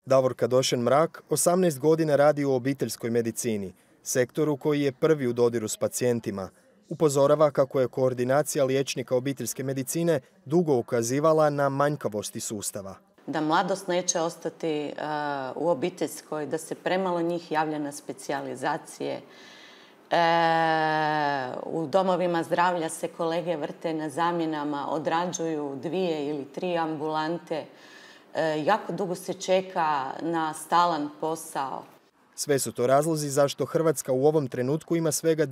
Davorka Došen-Mrak 18 godina radi u obiteljskoj medicini, sektoru koji je prvi u dodiru s pacijentima. Upozorava kako je koordinacija liječnika obiteljske medicine dugo ukazivala na manjkavosti sustava. Da mladost neće ostati u obiteljskoj, da se premalo njih javlja na specijalizacije. U domovima zdravlja se kolege vrte na zamjenama, odrađuju 2 ili 3 ambulante. Jako dugo se čeka na stalan posao. Sve su to razlozi zašto Hrvatska u ovom trenutku ima svega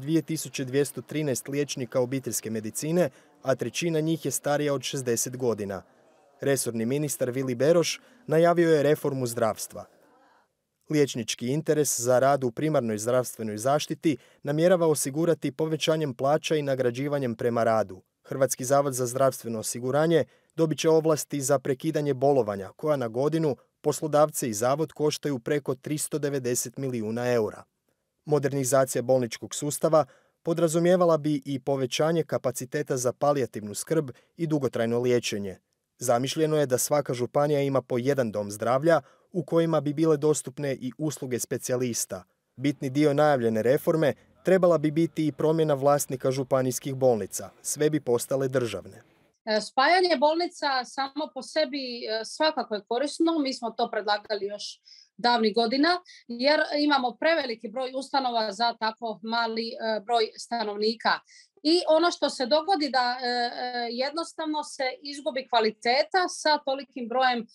2213 liječnika obiteljske medicine, a trećina njih je starija od 60 godina. Resorni ministar Vili Beroš najavio je reformu zdravstva. Liječnički interes za rad u primarnoj zdravstvenoj zaštiti namjerava osigurati povećanjem plaća i nagrađivanjem prema radu. Hrvatski zavod za zdravstveno osiguranje dobit će ovlasti za prekidanje bolovanja, koja na godinu poslodavce i zavod koštaju preko 390 milijuna eura. Modernizacija bolničkog sustava podrazumijevala bi i povećanje kapaciteta za palijativnu skrb i dugotrajno liječenje. Zamišljeno je da svaka županija ima po jedan dom zdravlja u kojima bi bile dostupne i usluge specijalista. Bitni dio najavljene reforme trebala bi biti i promjena vlasnika županijskih bolnica. Sve bi postale državne. Spajanje bolnica samo po sebi svakako je korisno. Mi smo to predlagali još davnih godina jer imamo preveliki broj ustanova za tako mali broj stanovnika. I ono što se dogodi da jednostavno se izgubi kvaliteta sa tolikim brojem,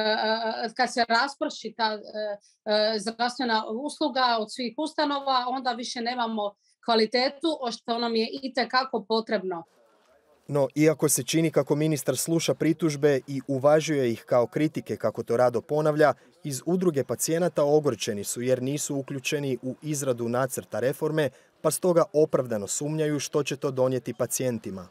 kad se rasprši ta zdravstvena usluga od svih ustanova, onda više nemamo kvalitetu, što nam je itekako potrebno. No, iako se čini kako ministar sluša pritužbe i uvažuje ih kao kritike, kako to rado ponavlja, iz udruge pacijenata ogorčeni su jer nisu uključeni u izradu nacrta reforme, pa stoga opravdano sumnjaju što će to donijeti pacijentima.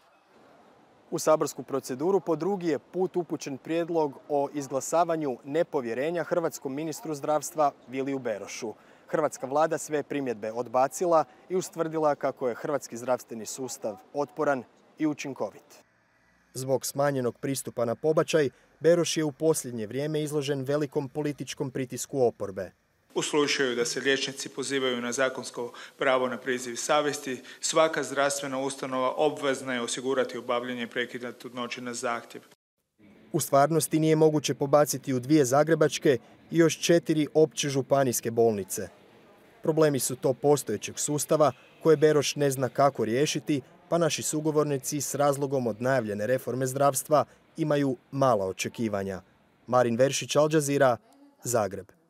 U saborsku proceduru po drugi je put upućen prijedlog o izglasavanju nepovjerenja hrvatskom ministru zdravstva Viliju Berošu. Hrvatska vlada sve primjedbe odbacila i ustvrdila kako je hrvatski zdravstveni sustav otporan i učinkovit. Zbog smanjenog pristupa na pobačaj, Beroš je u posljednje vrijeme izložen velikom političkom pritisku oporbe. U slučaju da se liječnici pozivaju na zakonsko pravo na priziv savjesti, svaka zdravstvena ustanova obvezna je osigurati obavljanje prekida trudnoće na zahtjev. U stvarnosti nije moguće pobaciti u 2 zagrebačke i još 4 opće županijske bolnice. Problemi su to postojećeg sustava koje Beroš ne zna kako riješiti, pa naši sugovornici s razlogom od najavljene reforme zdravstva imaju mala očekivanja. Marin Veršić, Al Jazeera, Zagreb.